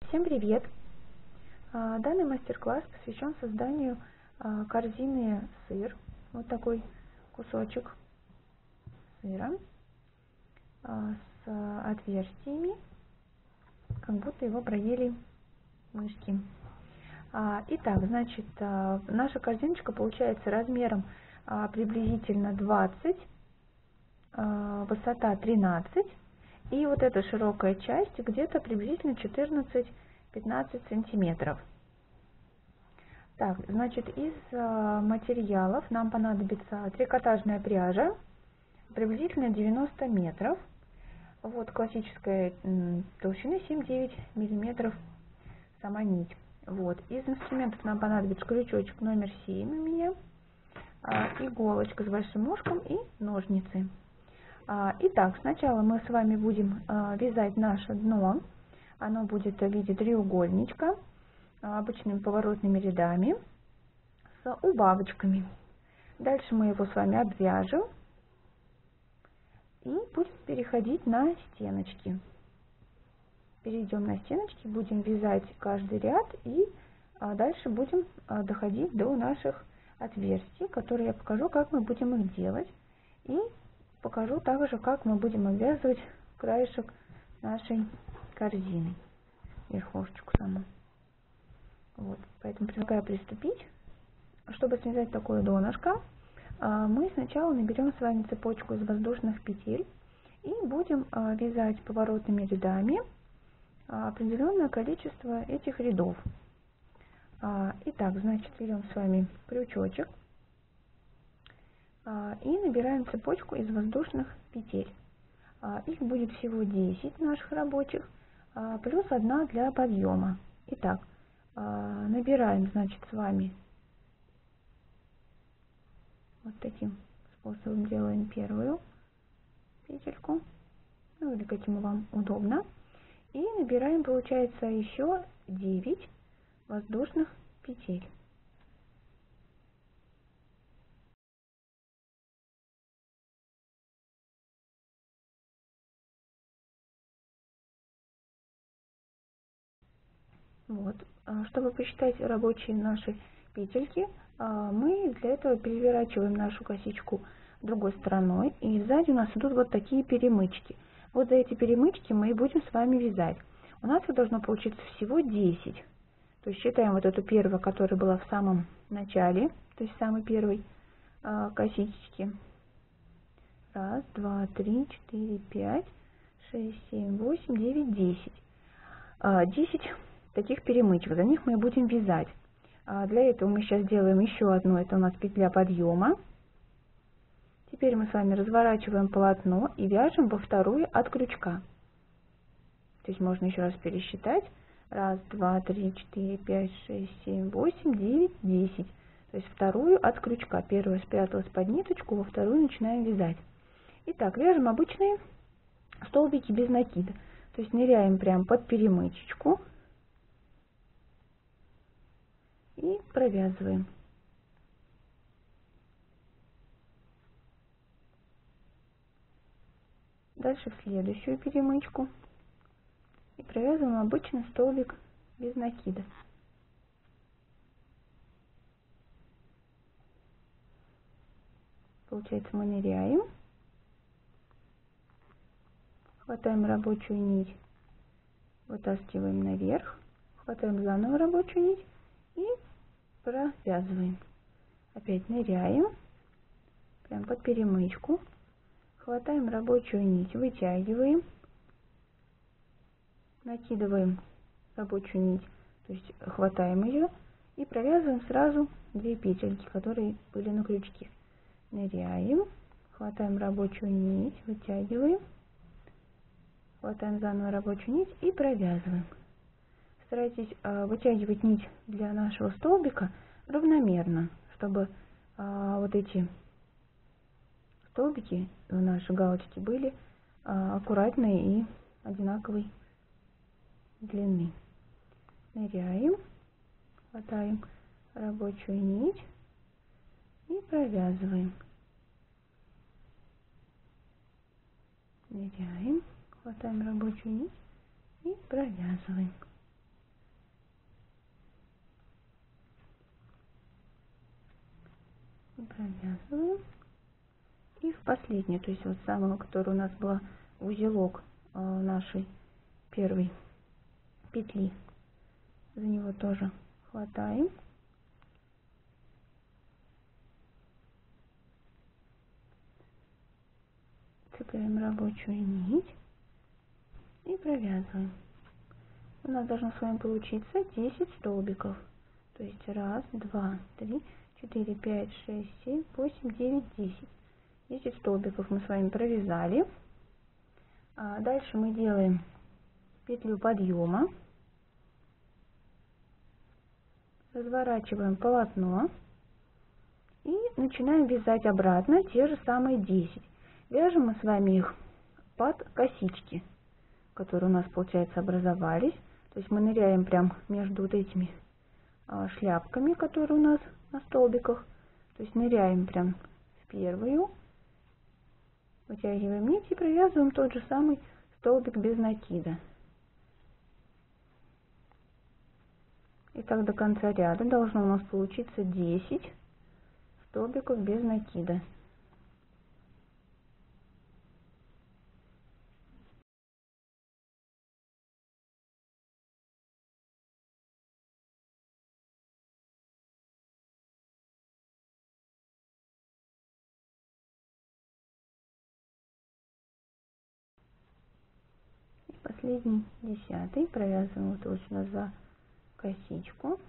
Всем привет! Данный мастер-класс посвящен созданию корзины сыр. Вот такой кусочек сыра с отверстиями, как будто его проели мышки. Итак, значит, наша корзиночка получается размером приблизительно 20, высота 13. И вот эта широкая часть где-то приблизительно 14-15 сантиметров. Так, значит, из материалов нам понадобится трикотажная пряжа, приблизительно 90 метров. Вот классическая толщины 7-9 миллиметров сама нить. Вот. Из инструментов нам понадобится крючочек номер 7 у меня, иголочка с большим ушком и ножницы. Итак, сначала мы с вами будем вязать наше дно. Оно будет в виде треугольничка, обычными поворотными рядами с убавочками. Дальше мы его с вами обвяжем и будем переходить на стеночки. Перейдем на стеночки, будем вязать каждый ряд и дальше будем доходить до наших отверстий, которые я покажу, как мы будем их делать. И покажу также, как мы будем обвязывать краешек нашей корзины, верхушечку саму. Вот, поэтому предлагаю приступить. Чтобы связать такое донышко, мы сначала наберем с вами цепочку из воздушных петель и будем вязать поворотными рядами определенное количество этих рядов. Итак, значит, берем с вами крючочек и набираем цепочку из воздушных петель. Их будет всего 10 наших рабочих, плюс 1 для подъема. Итак, набираем, значит, с вами вот таким способом, делаем первую петельку, ну или каким вам удобно, и набираем, получается, еще 9 воздушных петель. Вот. Чтобы посчитать рабочие наши петельки, мы для этого переворачиваем нашу косичку другой стороной, и сзади у нас идут вот такие перемычки. Вот за эти перемычки мы и будем с вами вязать. У нас их должно получиться всего 10. То есть считаем вот эту первую, которая была в самом начале, то есть самой первой косички. 1, 2, 3, 4, 5, 6, 7, 8, 9, 10. 10 таких перемычек, за них мы будем вязать. Для этого мы сейчас делаем еще одну, это у нас петля подъема. Теперь мы с вами разворачиваем полотно и вяжем во вторую от крючка. То есть можно еще раз пересчитать. 1, 2, 3, 4, 5, 6, 7, 8, 9, 10. То есть вторую от крючка. Первую спряталась под ниточку, во вторую начинаем вязать. Итак, вяжем обычные столбики без накида. То есть ныряем прямо под перемычечку и провязываем. Дальше в следующую перемычку и провязываем обычный столбик без накида. Получается, мы ныряем, хватаем рабочую нить, вытаскиваем наверх, хватаем заново рабочую нить и провязываем. Опять ныряем, прям под перемычку, хватаем рабочую нить, вытягиваем, накидываем рабочую нить, то есть хватаем ее и провязываем сразу 2 петельки, которые были на крючке. Ныряем, хватаем рабочую нить, вытягиваем, хватаем заново рабочую нить и провязываем. Старайтесь вытягивать нить для нашего столбика равномерно, чтобы вот эти столбики в нашей галочке были аккуратные и одинаковой длины. Ныряем, хватаем рабочую нить и провязываем. Ныряем, хватаем рабочую нить и провязываем. Провязываем. И в последнюю, то есть вот самую, которая у нас была узелок нашей первой петли, за него тоже хватаем. Цепляем рабочую нить и провязываем. У нас должно с вами получиться 10 столбиков. То есть 1, 2, 3, 4, 5, 6, 7, 8, 9, 10. 10 столбиков мы с вами провязали. Дальше мы делаем петлю подъема. Разворачиваем полотно. И начинаем вязать обратно те же самые 10. Вяжем мы с вами их под косички, которые у нас, получается, образовались. То есть мы ныряем прям между вот этими шляпками, которые у нас на столбиках. То есть ныряем прям в первую, вытягиваем нить и провязываем тот же самый столбик без накида. И так до конца ряда должно у нас получиться 10 столбиков без накида. Последний 10-й провязываем вот сюда за косичку.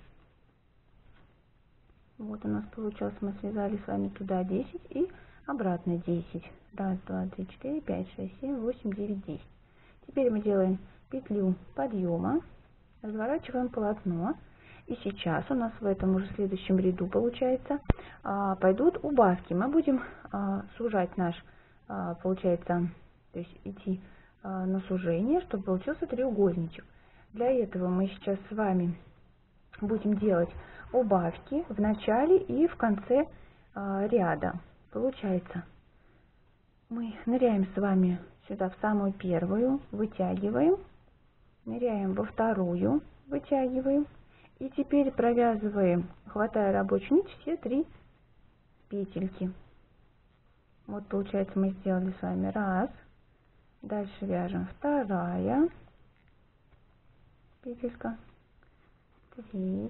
Вот у нас получилось, мы связали с вами туда 10 и обратно 10. 1, 2, 3, 4, 5, 6, 7, 8, 9, 10. Теперь мы делаем петлю подъема, разворачиваем полотно. И сейчас у нас в этом уже следующем ряду, получается, пойдут убавки. Мы будем сужать наш, получается, то есть идти на сужение, чтобы получился треугольничек. Для этого мы сейчас с вами будем делать убавки в начале и в конце ряда. Получается, мы ныряем с вами сюда в самую первую, вытягиваем, ныряем во вторую, вытягиваем. И теперь провязываем, хватая рабочую нить, все 3 петельки. Вот получается, мы сделали с вами 1. Дальше вяжем 2 петелька, 3,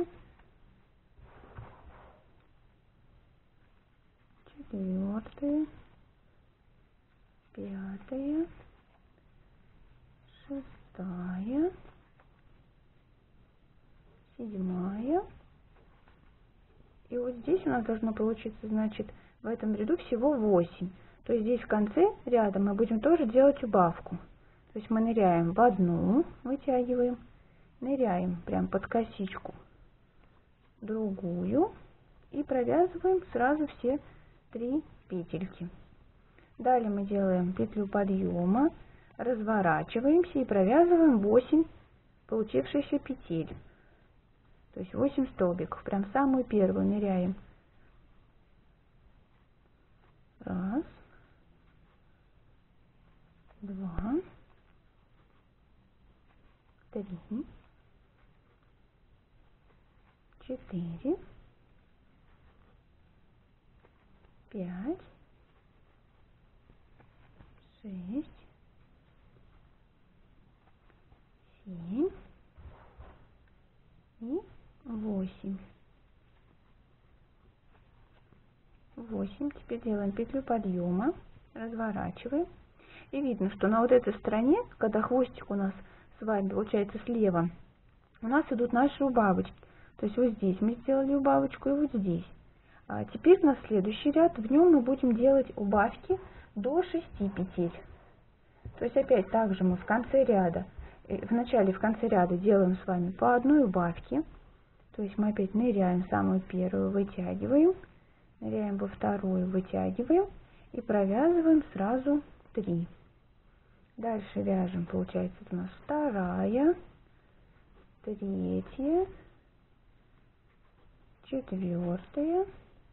4, 5, 6, 7. И вот здесь у нас должно получиться, значит, в этом ряду всего 8. То есть здесь в конце ряда мы будем тоже делать убавку. То есть мы ныряем в одну, вытягиваем, ныряем прям под косичку, другую и провязываем сразу все 3 петельки. Далее мы делаем петлю подъема, разворачиваемся и провязываем 8 получившихся петель. То есть 8 столбиков. Прям самую первую ныряем. 1, 2, 3, 4, 5, 6, 7 и 8. 8. Теперь делаем петлю подъема, разворачиваем. И видно, что на вот этой стороне, когда хвостик у нас с вами получается слева, у нас идут наши убавочки. То есть вот здесь мы сделали убавочку и вот здесь. А теперь на следующий ряд, в нем мы будем делать убавки до 6 петель. То есть опять также мы в конце ряда, в начале и в конце ряда делаем с вами по одной убавке. То есть мы опять ныряем в самую первую, вытягиваем, ныряем во вторую, вытягиваем и провязываем сразу 3. Дальше вяжем, получается у нас 2, 3, 4,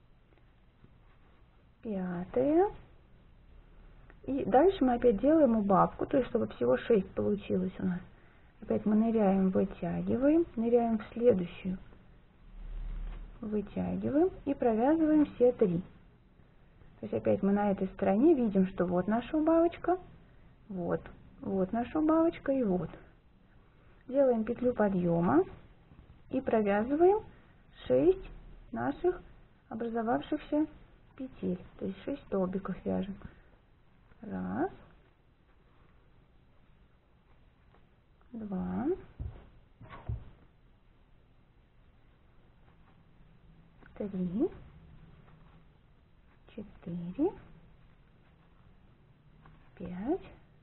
5. И дальше мы опять делаем убавку, то есть чтобы всего 6 получилось у нас. Опять мы ныряем, вытягиваем, ныряем в следующую, вытягиваем и провязываем все 3. То есть опять мы на этой стороне видим, что вот наша убавочка, вот наша убавочка и вот. Делаем петлю подъема и провязываем 6 наших образовавшихся петель, то есть 6 столбиков вяжем. Раз, два, три, 4, 5,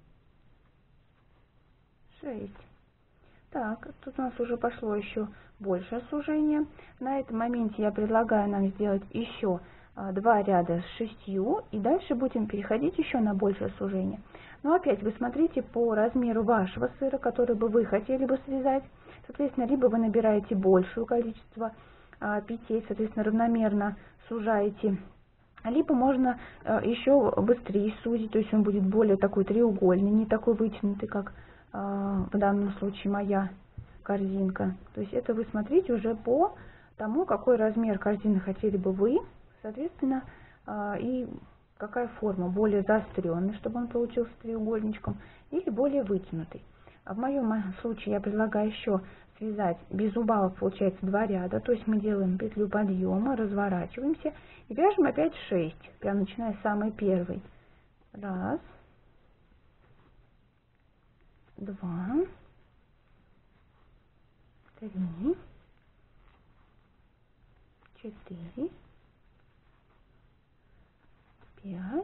6. Так, тут у нас уже пошло еще большее сужение. На этом моменте я предлагаю нам сделать еще 2 ряда с 6, и дальше будем переходить еще на большее сужение. Но опять вы смотрите по размеру вашего сыра, который бы вы хотели бы связать. Соответственно, либо вы набираете большее количество петель, соответственно, равномерно сужаете, либо можно еще быстрее сузить, то есть он будет более такой треугольный, не такой вытянутый, как в данном случае моя корзинка. То есть это вы смотрите уже по тому, какой размер корзины хотели бы вы, соответственно, и какая форма, более заостренный, чтобы он получился треугольничком, или более вытянутый. А в моем случае я предлагаю еще связать без убавок, получается 2 ряда, то есть мы делаем петлю подъема, разворачиваемся и вяжем опять 6, прям начиная с самой первой. Раз, два, 3, 4, 5,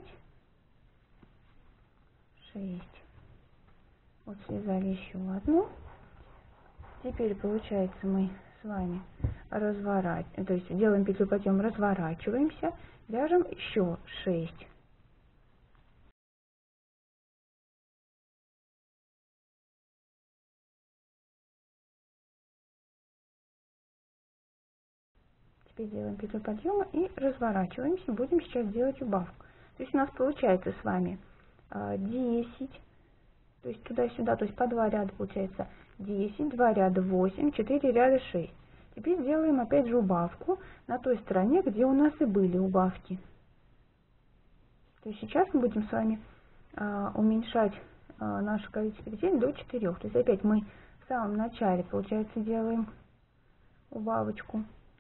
6. Вот связали еще одну. Теперь получается мы с вами разворачиваем, то есть делаем петлю подъема, разворачиваемся, вяжем еще 6. Теперь делаем петлю подъема и разворачиваемся. Будем сейчас делать убавку. То есть у нас получается с вами 10, то есть туда-сюда, то есть по 2 ряда получается 10, 2 ряда 8, 4 ряда 6. Теперь делаем опять же убавку на той стороне, где у нас и были убавки. То есть сейчас мы будем с вами уменьшать наше количество петель до 4. То есть опять мы в самом начале, получается, делаем убавочку.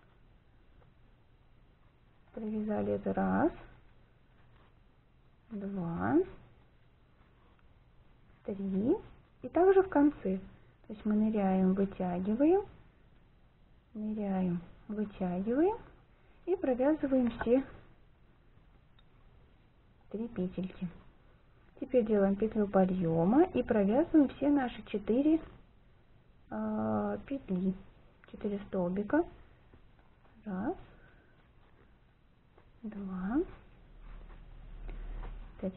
Провязали это раз, два, 3. И также в конце. То есть мы ныряем, вытягиваем, ныряем, вытягиваем и провязываем все 3 петельки. Теперь делаем петлю подъема и провязываем все наши 4 петли, 4 столбика. Раз, два, 3,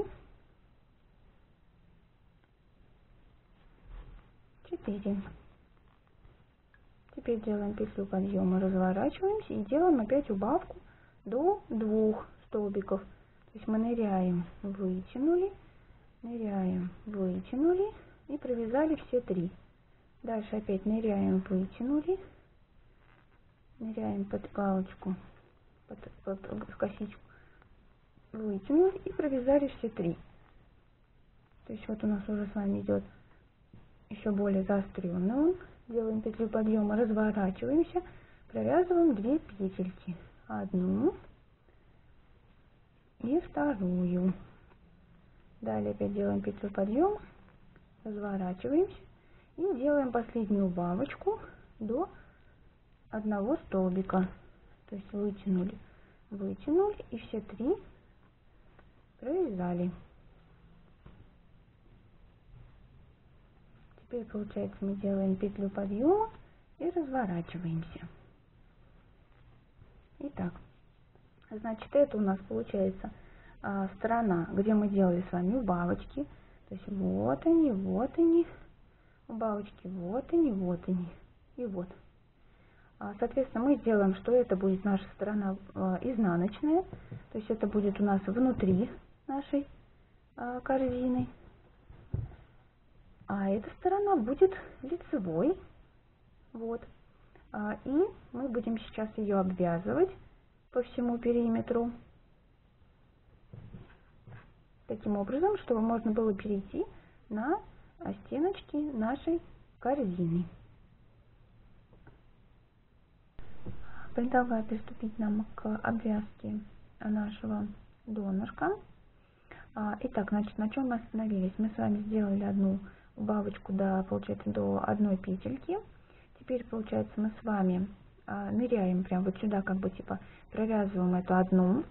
4. Теперь делаем петлю подъема, разворачиваемся и делаем опять убавку до 2 столбиков. То есть мы ныряем, вытянули, ныряем, вытянули и провязали все 3. Дальше опять ныряем, вытянули, ныряем под галочку, под косичку, вытянули и провязали все 3. То есть вот у нас уже с вами идет еще более заостренный он. Делаем петлю подъема, разворачиваемся, провязываем 2 петельки, одну и вторую. Далее опять делаем петлю подъема, разворачиваемся и делаем последнюю убавочку до 1 столбика. То есть вытянули, вытянули и все 3 провязали. Теперь получается мы делаем петлю подъема и разворачиваемся. Итак, значит, это у нас получается сторона, где мы делали с вами убавочки. То есть вот они, убавочки, вот они и вот. Соответственно, мы сделаем, что это будет наша сторона изнаночная. То есть это будет у нас внутри нашей корзины. А эта сторона будет лицевой. Вот. И мы будем сейчас ее обвязывать по всему периметру. Таким образом, чтобы можно было перейти на стеночки нашей корзины. Предлагаю приступить нам к обвязке нашего донышка. Итак, значит, на чем мы остановились? Мы с вами сделали одну убавочку получается, до одной петельки. Теперь, получается, мы с вами ныряем прям вот сюда, как бы типа провязываем эту одну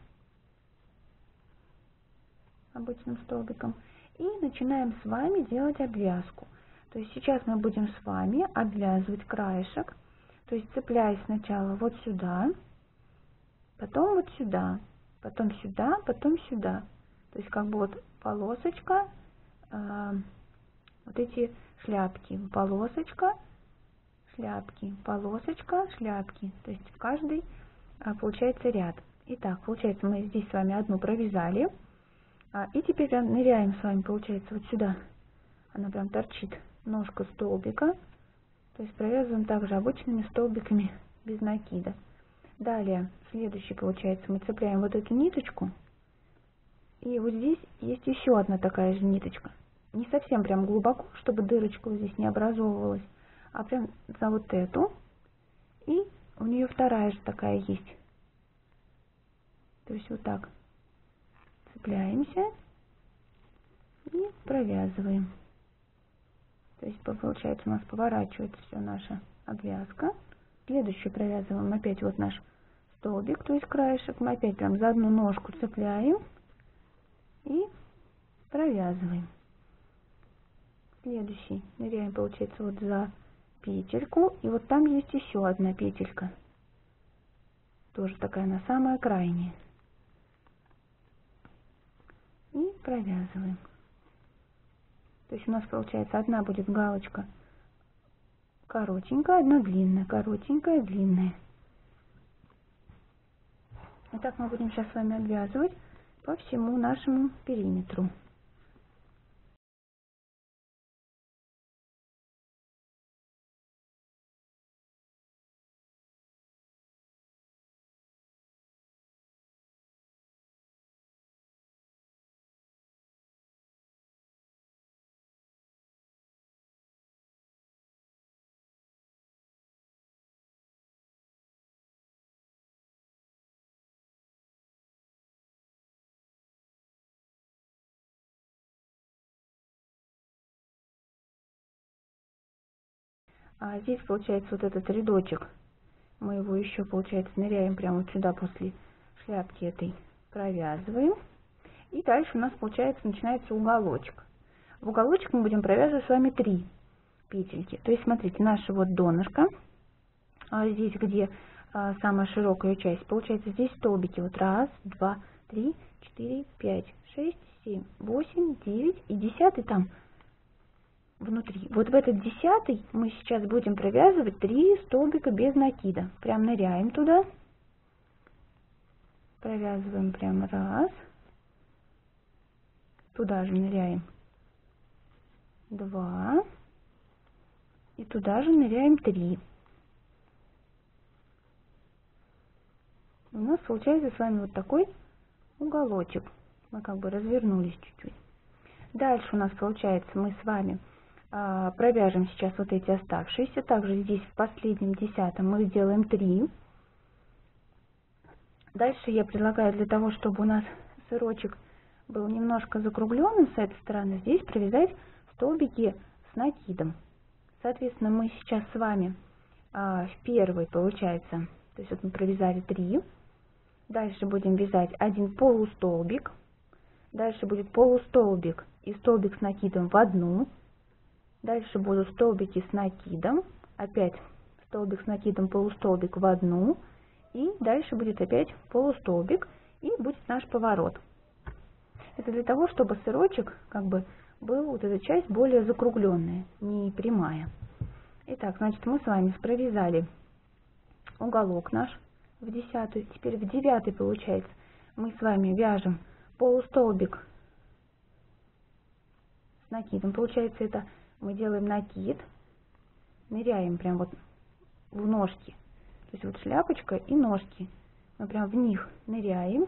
обычным столбиком и начинаем с вами делать обвязку. То есть сейчас мы будем с вами обвязывать краешек, то есть цепляясь сначала вот сюда, потом вот сюда, потом сюда, потом сюда. То есть как бы вот полосочка, вот эти шляпки, полосочка, шляпки, полосочка, шляпки. То есть в каждый получается ряд. Итак, получается, мы здесь с вами одну провязали. И теперь ныряем с вами, получается, вот сюда. Она прям торчит, ножка столбика. То есть провязываем также обычными столбиками без накида. Далее, следующий, получается, мы цепляем вот эту ниточку. И вот здесь есть еще одна такая же ниточка. Не совсем прям глубоко, чтобы дырочка вот здесь не образовывалась, а прям за вот эту. И у нее вторая же такая есть. То есть вот так цепляемся и провязываем. То есть получается у нас поворачивается все наша обвязка. Следующую провязываем опять вот наш столбик, то есть краешек. Мы опять прям за одну ножку цепляем и провязываем. Следующий ныряем, получается, вот за петельку. И вот там есть еще одна петелька. Тоже такая, она самая крайняя. И провязываем. То есть у нас получается одна будет галочка коротенькая, одна длинная, коротенькая, длинная. Итак, мы будем сейчас с вами обвязывать по всему нашему периметру. А здесь получается вот этот рядочек, мы его еще, получается, ныряем прямо вот сюда после шляпки этой, провязываем. И дальше у нас, получается, начинается уголочек. В уголочек мы будем провязывать с вами 3 петельки. То есть, смотрите, наше вот донышко, здесь, где самая широкая часть, получается, здесь столбики. Вот 1, 2, 3, 4, 5, 6, 7, 8, 9 и 10 там внутри. Вот в этот 10 мы сейчас будем провязывать 3 столбика без накида. Прям ныряем туда. Провязываем прям 1. Туда же ныряем 2. И туда же ныряем 3. У нас получается с вами вот такой уголочек. Мы как бы развернулись чуть-чуть. Дальше у нас получается мы с вами провяжем сейчас вот эти оставшиеся. Также здесь в последнем 10-м мы сделаем 3. Дальше я предлагаю, для того, чтобы у нас сырочек был немножко закругленным с этой стороны, здесь провязать столбики с накидом. Соответственно, мы сейчас с вами в первый, получается, то есть вот мы провязали 3. Дальше будем вязать один полустолбик. Дальше будет полустолбик и столбик с накидом в одну. Дальше будут столбики с накидом. Опять столбик с накидом, полустолбик в одну. И дальше будет опять полустолбик. И будет наш поворот. Это для того, чтобы сырочек как бы был вот эта часть более закругленная, не прямая. Итак, значит, мы с вами провязали уголок наш в 10-ю. Теперь в 9-й, получается, мы с вами вяжем полустолбик с накидом. Получается, это мы делаем накид, ныряем прям вот в ножки. То есть вот шляпочка и ножки. Мы прям в них ныряем.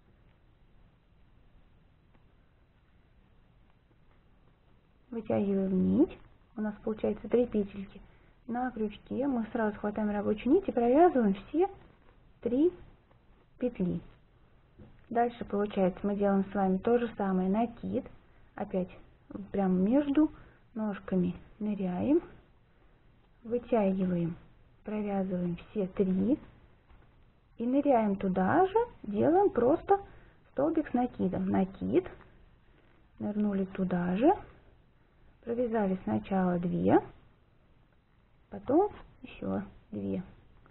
Вытягиваем нить. У нас получается 3 петельки. На крючке мы сразу хватаем рабочую нить и провязываем все 3 петли. Дальше получается мы делаем с вами то же самое, накид. Опять прямо между ножками ныряем, вытягиваем, провязываем все 3 и ныряем туда же, делаем просто столбик с накидом. Накид, нырнули туда же, провязали сначала 2, потом еще 2.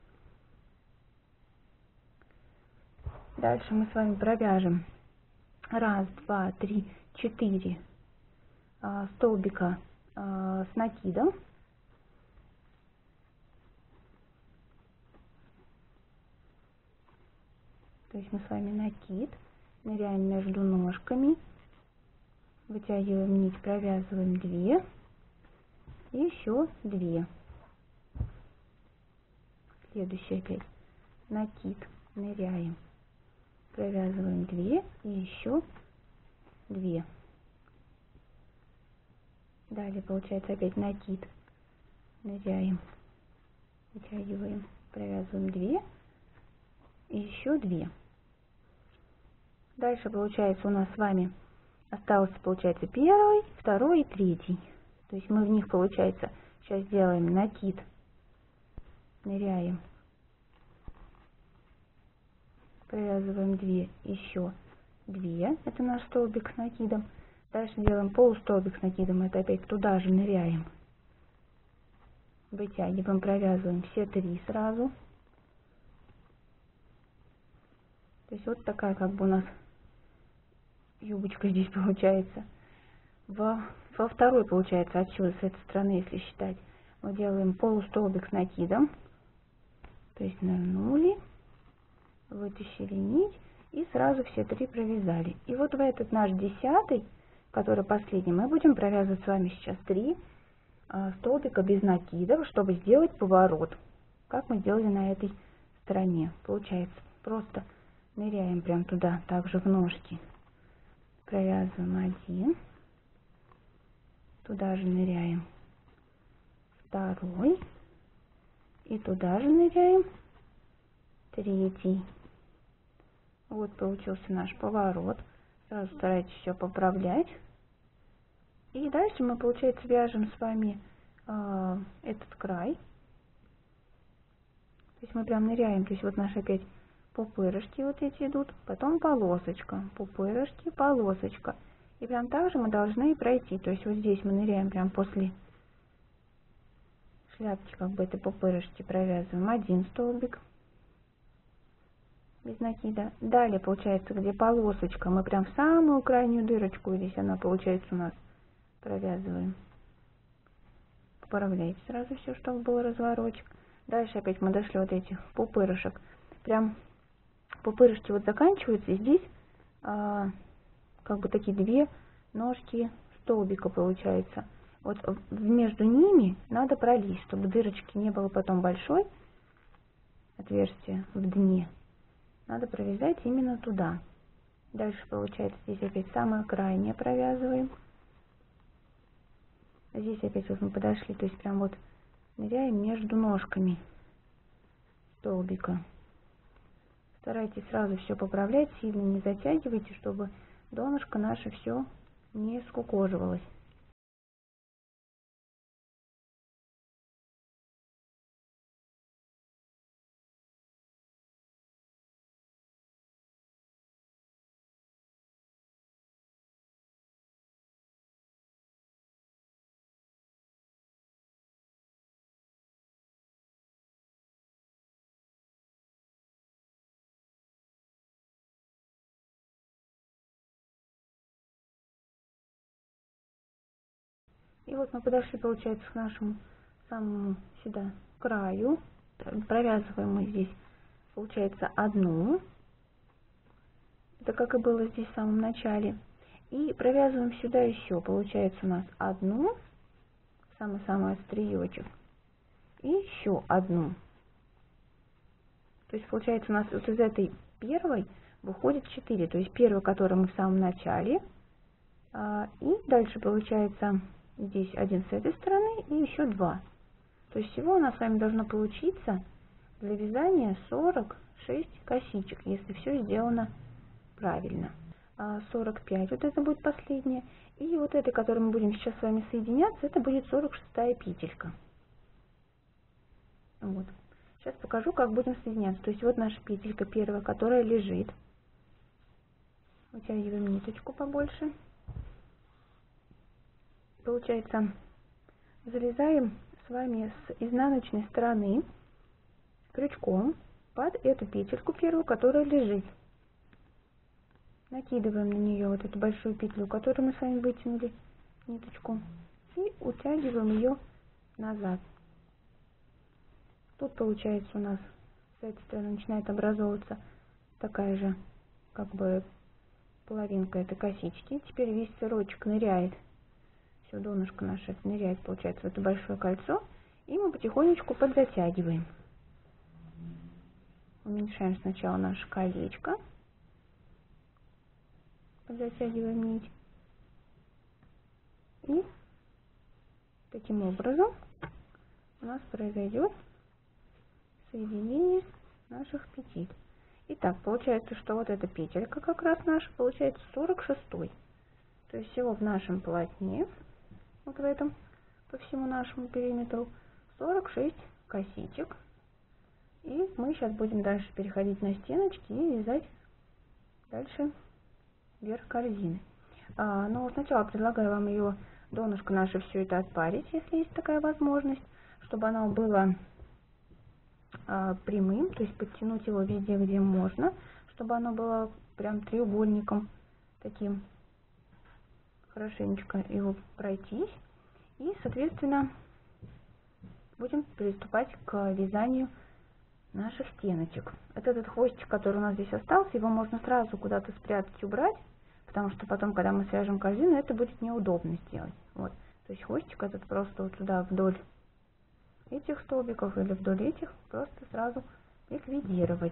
Дальше мы с вами провяжем 1, 2, 3, 4 столбика с накидом. То есть мы с вами накид, ныряем между ножками, вытягиваем нить, провязываем 2 и еще 2. Следующий опять накид, ныряем, провязываем 2 и еще 2. Далее получается опять накид, ныряем, вытягиваем, провязываем 2 и еще 2. Дальше получается у нас с вами остался, получается, 1, 2 и 3. То есть мы в них, получается, сейчас делаем накид, ныряем, провязываем 2, еще 2, это наш столбик с накидом. Дальше делаем полустолбик с накидом, это опять туда же ныряем, вытягиваем, провязываем все 3 сразу. То есть вот такая как бы у нас юбочка здесь получается. Во второй, получается, отсюда, с этой стороны, если считать, мы делаем полустолбик с накидом. То есть нырнули, вытащили нить и сразу все 3 провязали. И вот в этот наш 10-й, который последний, мы будем провязывать с вами сейчас 3 столбика без накидов, чтобы сделать поворот, как мы сделали на этой стороне. Получается, просто ныряем прям туда, также в ножки, провязываем 1, туда же ныряем 2 и туда же ныряем 3. Вот получился наш поворот. Сразу старайтесь все поправлять. И дальше мы, получается, вяжем с вами этот край. То есть мы прям ныряем, то есть вот наши опять пупырышки вот эти идут, потом полосочка, пупырышки, полосочка. И прям так же мы должны пройти. То есть вот здесь мы ныряем прям после шляпки, как бы этой пупырышки, провязываем 1 столбик без накида. Далее получается, где полосочка, мы прям в самую крайнюю дырочку, здесь она получается у нас, провязываем. Поправляйте сразу все, чтобы был разворотик. Дальше опять мы дошли вот этих пупырышек. Прям пупырышки вот заканчиваются, и здесь как бы такие 2 ножки столбика получается. Вот между ними надо пролезть, чтобы дырочки не было потом большой отверстия в дне. Надо провязать именно туда. Дальше получается здесь опять самое крайнее провязываем. Здесь опять вот мы подошли, то есть прям вот ныряем между ножками столбика. Старайтесь сразу все поправлять, сильно не затягивайте, чтобы донышко наше все не скукоживалось. И вот мы подошли, получается, к нашему самому сюда краю. Провязываем мы здесь, получается, 1. Это как и было здесь в самом начале. И провязываем сюда еще, получается, у нас 1, самый-самый остриечек. и еще одну. То есть получается у нас вот из этой первой выходит 4, то есть первая, которую мы в самом начале, и дальше получается здесь один с этой стороны и еще 2. То есть всего у нас с вами должно получиться для вязания 46 косичек, если все сделано правильно. 45, вот это будет последняя. И вот этой, которой мы будем сейчас с вами соединяться, это будет 46-я петелька. Вот. Сейчас покажу, как будем соединяться. То есть вот наша петелька первая, которая лежит. Вытягиваем ниточку побольше. Получается, залезаем с вами с изнаночной стороны крючком под эту петельку первую, которая лежит. Накидываем на нее вот эту большую петлю, которую мы с вами вытянули ниточку, и утягиваем ее назад. Тут получается у нас с этой стороны начинает образовываться такая же как бы половинка этой косички. Теперь весь сырочек ныряет, все донышко наше ныряет, получается, в это большое кольцо, и мы потихонечку подзатягиваем. Уменьшаем сначала наше колечко. Затягиваем нить. И таким образом у нас произойдет соединение наших петель. Итак, получается, что вот эта петелька как раз наша получается 46-й. То есть всего в нашем полотне, вот в этом, по всему нашему периметру, 46 косичек. И мы сейчас будем дальше переходить на стеночки и вязать дальше вверх корзины. Но сначала предлагаю вам ее донышко наше все это отпарить, если есть такая возможность, чтобы оно было прямым, то есть подтянуть его везде, где можно, чтобы оно было прям треугольником таким, хорошенечко его пройтись. И, соответственно, будем приступать к вязанию наших стеночек. Вот этот хвостик, который у нас здесь остался, его можно сразу куда-то спрятать, убрать, потому что потом, когда мы свяжем корзину, это будет неудобно сделать. Вот. То есть хвостик этот просто вот сюда вдоль этих столбиков или вдоль этих просто сразу ликвидировать.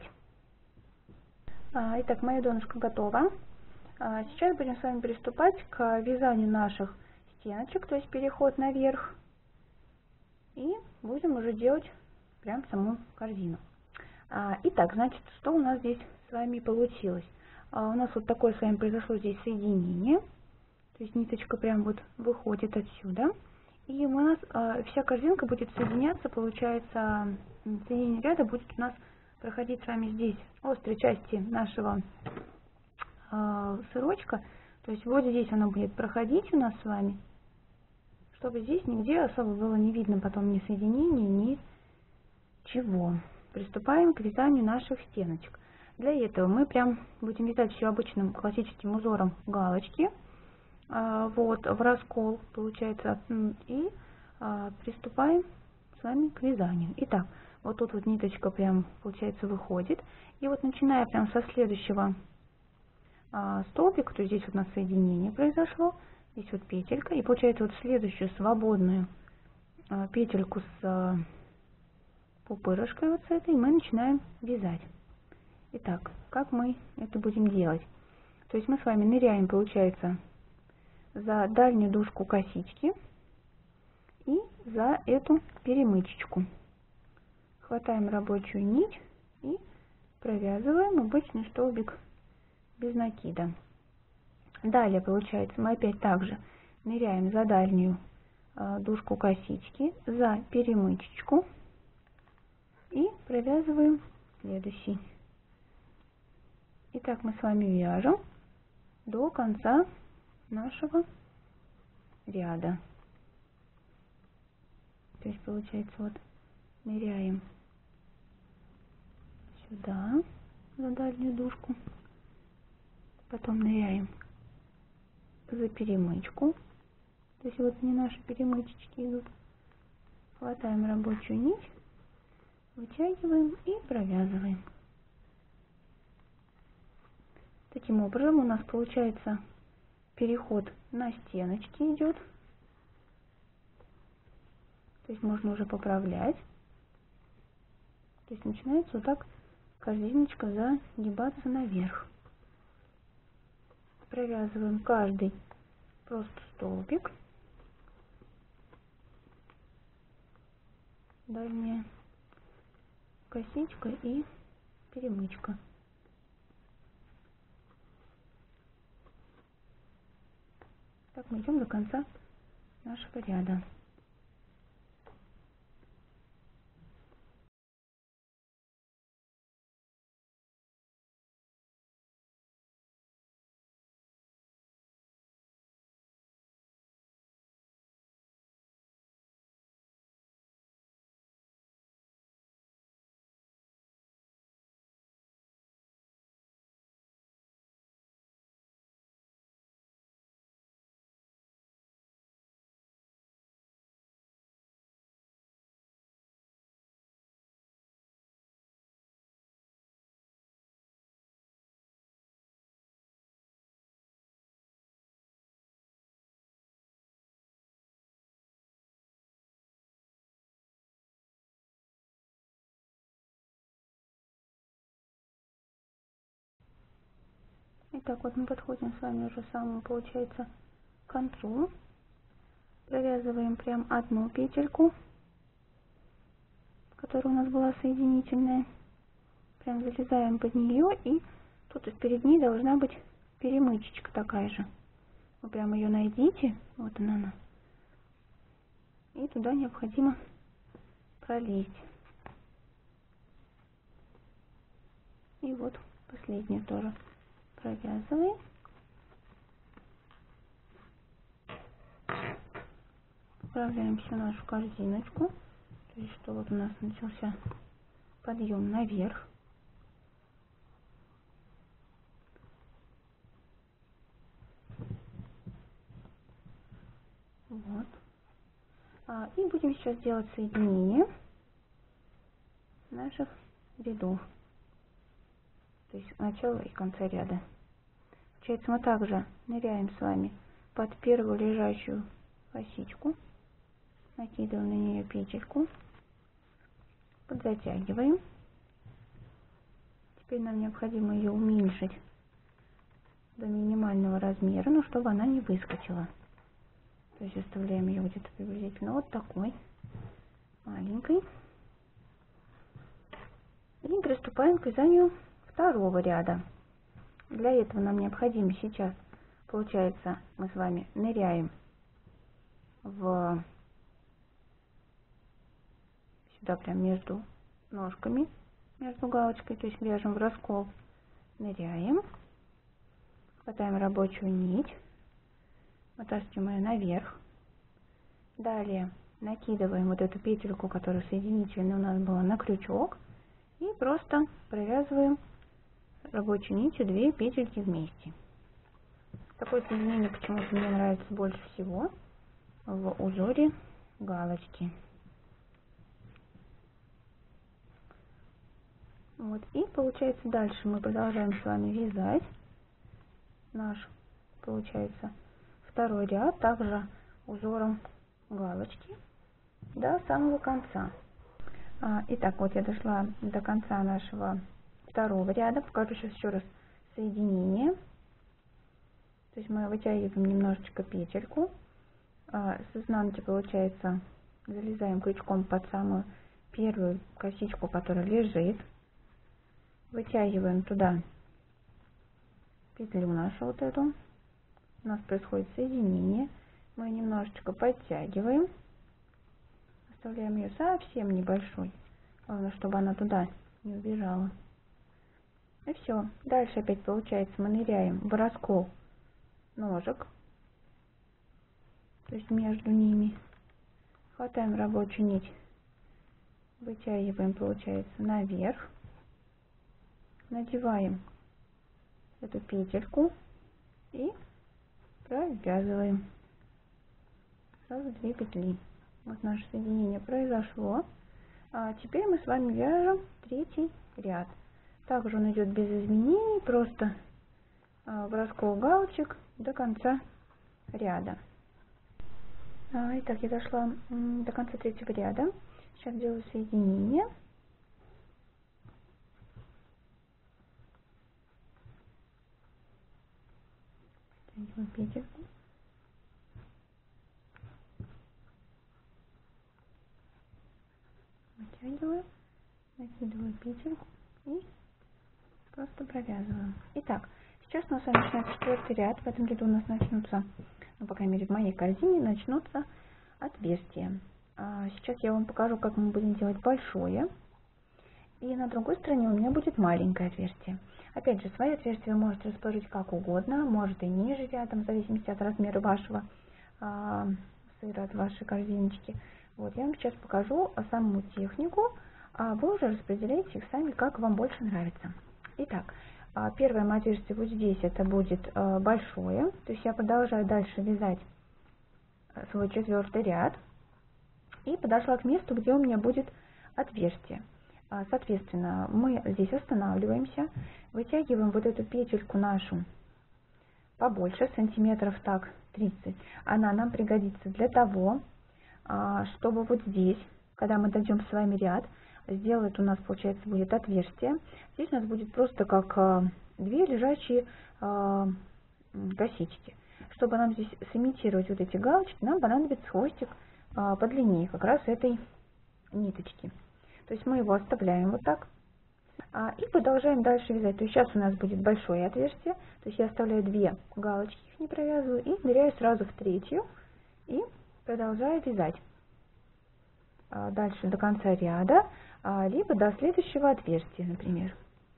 Итак, моя донышко готова. Сейчас будем с вами приступать к вязанию наших стеночек, то есть переход наверх. И будем уже делать прям саму корзину. Итак, значит, что у нас здесь с вами получилось? У нас вот такое с вами произошло здесь соединение. То есть ниточка прям вот выходит отсюда. И у нас вся корзинка будет соединяться, получается, соединение ряда будет у нас проходить с вами здесь, острой части нашего сырочка. То есть вот здесь она будет проходить у нас с вами, чтобы здесь нигде особо было не видно потом ни соединения, ни чего. Приступаем к вязанию наших стеночек. Для этого мы прям будем вязать все обычным классическим узором галочки. Вот, в раскол получается, и приступаем с вами к вязанию. Итак, вот тут вот ниточка прям получается выходит, и вот начиная прям со следующего столбика, то здесь вот у нас соединение произошло, здесь вот петелька, и получается вот следующую свободную петельку с пупырышкой вот с этой мы начинаем вязать. Итак, как мы это будем делать? То есть мы с вами ныряем, получается, за дальнюю дужку косички и за эту перемычечку. Хватаем рабочую нить и провязываем обычный столбик без накида. Далее, получается, мы опять также ныряем за дальнюю дужку косички, за перемычечку и провязываем следующий. Итак, мы с вами вяжем до конца нашего ряда. То есть получается вот ныряем сюда за дальнюю дужку, потом ныряем за перемычку, то есть вот не наши перемычечки идут, хватаем рабочую нить, вытягиваем и провязываем. Таким образом у нас получается переход на стеночки идет. То есть можно уже поправлять. То есть начинается вот так корзиночка загибаться наверх. Провязываем каждый просто столбик. Дальняя косичка и перемычка. Так мы идем до конца нашего ряда. Итак, вот мы подходим с вами уже к самому, получается, к концу. Провязываем прям одну петельку, которая у нас была соединительная. Прям залезаем под нее, и тут перед ней должна быть перемычечка такая же. Вы прям ее найдите, вот она. И туда необходимо пролезть. И вот последнюю тоже провязываем. Поправляем всю нашу корзиночку. То есть, что вот у нас начался подъем наверх. Вот. И будем сейчас делать соединение наших рядов. То есть начало и конца ряда. Получается, мы также ныряем с вами под первую лежащую косичку, накидываем на нее петельку, подзатягиваем. Теперь нам необходимо ее уменьшить до минимального размера, но чтобы она не выскочила. То есть оставляем ее где-то приблизительно вот такой маленькой. И приступаем к вязанию второго ряда. Для этого нам необходимо сейчас, получается, мы с вами ныряем сюда прям между ножками, между галочкой, то есть вяжем в раскол, ныряем, хватаем рабочую нить, вытаскиваем ее наверх. Далее накидываем вот эту петельку, которая соединительная у нас была, на крючок, и просто провязываем рабочей нитью 2 петельки вместе. Такое соединение почему-то мне нравится больше всего в узоре галочки. Вот, и получается дальше мы продолжаем с вами вязать наш, получается, второй ряд, также узором галочки до самого конца. Итак, вот я дошла до конца нашего второго ряда. Покажу сейчас еще раз соединение. То есть мы вытягиваем немножечко петельку. С изнанки, получается, залезаем крючком под самую первую косичку, которая лежит. Вытягиваем туда петлю нашу вот эту. У нас происходит соединение. Мы немножечко подтягиваем. Оставляем ее совсем небольшой. Главное, чтобы она туда не убежала. И все. Дальше опять получается мы ныряем в раскол ножек. То есть между ними. Хватаем рабочую нить. Вытягиваем, получается, наверх. Надеваем эту петельку и провязываем. Сразу 2 петли. Вот наше соединение произошло. Теперь мы с вами вяжем третий ряд. Также он идет без изменений, просто в раскол галочек до конца ряда. Итак, я дошла до конца третьего ряда. Сейчас делаю соединение. Натягиваю петельку. Натягиваю, накидываю петельку и просто провязываю. Итак, сейчас у нас с вами начинается 4-й ряд. В этом ряду у нас начнутся, ну, по крайней мере, в моей корзине начнутся отверстия. Сейчас я вам покажу, как мы будем делать большое. И на другой стороне у меня будет маленькое отверстие. Опять же, свои отверстия вы можете расположить как угодно, может и ниже рядом, в зависимости от размера вашего сыра, от вашей корзиночки. Вот, я вам сейчас покажу саму технику, а вы уже распределяете их сами, как вам больше нравится. Итак, первое мое отверстие вот здесь, это будет большое, то есть я продолжаю дальше вязать свой 4-й ряд и подошла к месту, где у меня будет отверстие. Соответственно, мы здесь останавливаемся, вытягиваем вот эту петельку нашу побольше, сантиметров так 30. Она нам пригодится для того, чтобы вот здесь, когда мы дойдем с вами ряд, сделает у нас, получается, будет отверстие. Здесь у нас будет просто как две лежачие косички. Чтобы нам здесь сымитировать вот эти галочки, нам понадобится хвостик подлиннее как раз этой ниточки. То есть мы его оставляем вот так и продолжаем дальше вязать. То есть сейчас у нас будет большое отверстие, то есть я оставляю 2 галочки, их не провязываю, и ныряю сразу в 3-ю и продолжаю вязать дальше до конца ряда, либо до следующего отверстия, например.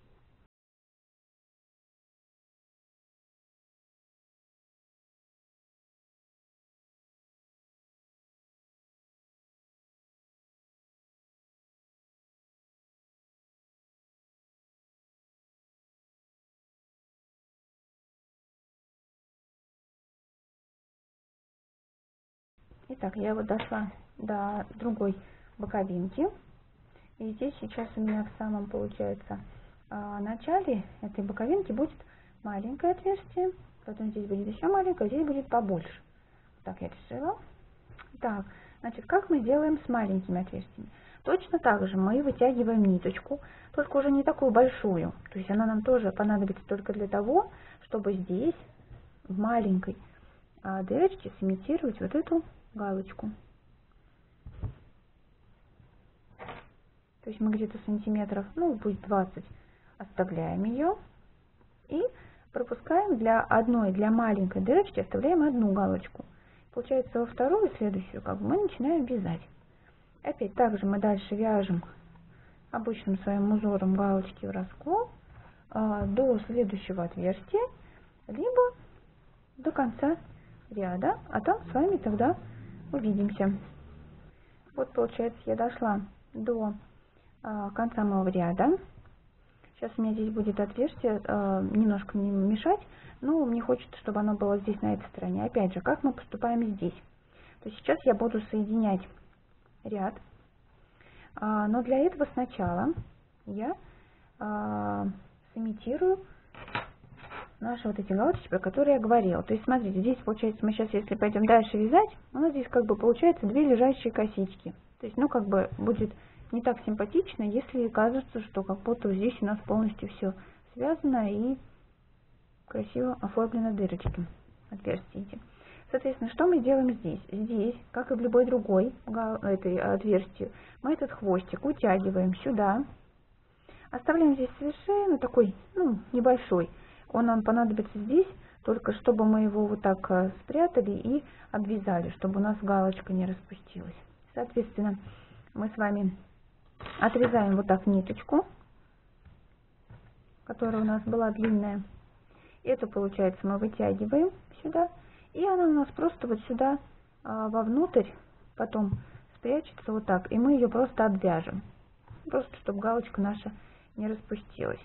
Итак, я вот дошла до другой боковинки. И здесь сейчас у меня в самом, получается, начале этой боковинки будет маленькое отверстие. Потом здесь будет еще маленькое, здесь будет побольше. Так я решила. Так, значит, как мы делаем с маленькими отверстиями? Точно так же мы вытягиваем ниточку, только уже не такую большую. То есть она нам тоже понадобится только для того, чтобы здесь, в маленькой дырочке, сымитировать вот эту галочку. То есть мы где-то сантиметров, ну, будет 20, оставляем ее и пропускаем для маленькой дырочки, оставляем одну галочку. Получается, во вторую, следующую, как бы мы начинаем вязать. Опять также мы дальше вяжем обычным своим узором галочки в раскол до следующего отверстия, либо до конца ряда, а там с вами тогда увидимся. Вот, получается, я дошла до конца моего ряда. Сейчас у меня здесь будет отверстие, немножко мне мешать, но мне хочется, чтобы оно было здесь, на этой стороне. Опять же, как мы поступаем здесь? То есть сейчас я буду соединять ряд, но для этого сначала я сымитирую наши вот эти галочки, про которые я говорила. То есть, смотрите, здесь получается, мы сейчас, если пойдем дальше вязать, у нас здесь как бы получается 2 лежащие косички. То есть, ну, как бы будет не так симпатично, если кажется, что как будто здесь у нас полностью все связано и красиво оформлено дырочки, отверстия эти. Соответственно, что мы делаем здесь? Здесь, как и в любой другой этой отверстию, мы этот хвостик утягиваем сюда, оставляем здесь совершенно такой, ну, небольшой. Он нам понадобится здесь, только чтобы мы его вот так спрятали и обвязали, чтобы у нас галочка не распустилась. Соответственно, мы с вами отрезаем вот так ниточку, которая у нас была длинная. Эту, получается, мы вытягиваем сюда, и она у нас просто вот сюда вовнутрь потом спрячется вот так, и мы ее просто обвяжем, просто чтобы галочка наша не распустилась.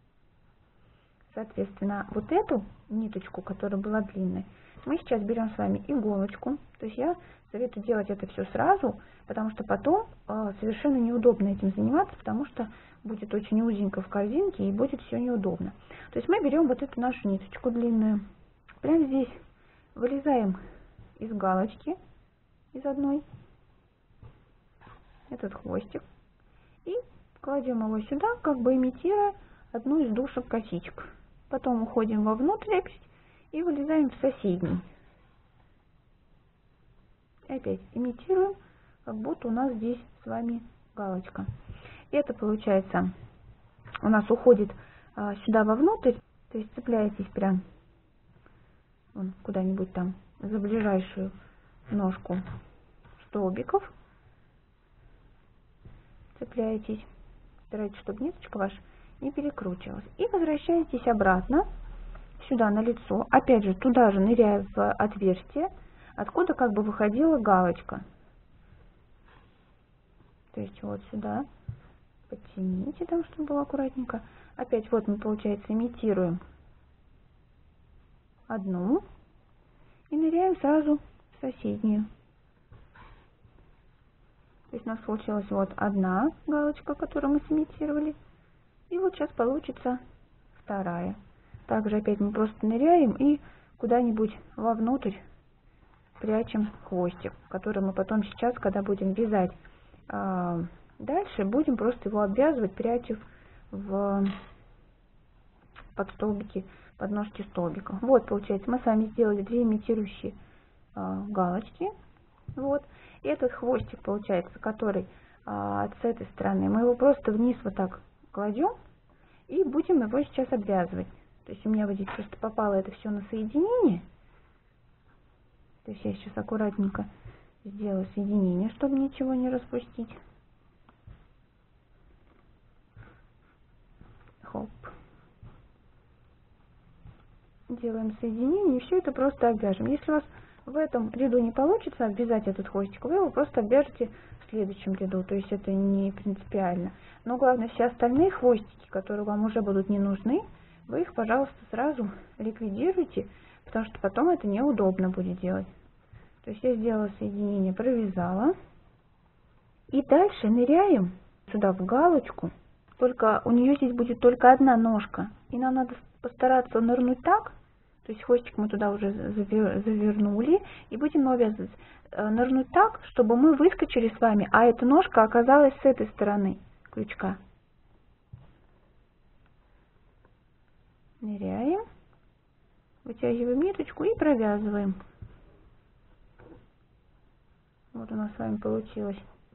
Соответственно, вот эту ниточку, которая была длинной, мы сейчас берем с вами иголочку. То есть я советую делать это все сразу, потому что потом совершенно неудобно этим заниматься, потому что будет очень узенько в корзинке и будет все неудобно. То есть мы берем вот эту нашу ниточку длинную, прямо здесь вылезаем из галочки, из одной, этот хвостик, и кладем его сюда, как бы имитируя одну из дужек косичек. Потом уходим вовнутрь и вылезаем в соседний. И опять имитируем, как будто у нас здесь с вами галочка. Это получается у нас уходит сюда вовнутрь, то есть цепляетесь прям куда-нибудь там за ближайшую ножку столбиков, цепляетесь, старайтесь, чтобы ниточка ваша не перекручивалась, и возвращаетесь обратно сюда на лицо, опять же туда же ныряя в отверстие, откуда как бы выходила галочка. То есть вот сюда подтяните там, чтобы было аккуратненько. Опять вот мы, получается, имитируем одну и ныряем сразу в соседнюю. То есть у нас получилась вот одна галочка, которую мы сымитировали. И вот сейчас получится вторая. Также опять мы просто ныряем и куда-нибудь вовнутрь прячем хвостик, который мы потом сейчас, когда будем вязать дальше, будем просто его обвязывать, прячем под столбики, под ножки столбика. Вот, получается, мы с вами сделали две имитирующие галочки. Вот. И этот хвостик, получается, который с этой стороны, мы его просто вниз вот так кладем и будем его сейчас обвязывать. То есть у меня вот здесь просто попало это все на соединение. То есть я сейчас аккуратненько сделаю соединение, чтобы ничего не распустить. Хоп. Делаем соединение и все это просто обвяжем. Если у вас в этом ряду не получится обвязать этот хвостик, вы его просто обвяжете в следующем ряду. То есть это не принципиально. Но главное, все остальные хвостики, которые вам уже будут не нужны, вы их, пожалуйста, сразу ликвидируйте, потому что потом это неудобно будет делать. То есть я сделала соединение, провязала. И дальше ныряем сюда в галочку. Только у нее здесь будет только одна ножка. И нам надо постараться нырнуть так. То есть хвостик мы туда уже завернули. И будем его обвязывать. Нырнуть так, чтобы мы выскочили с вами, а эта ножка оказалась с этой стороны крючка. Ныряем. Вытягиваем ниточку и провязываем. Вот у нас с вами получилось.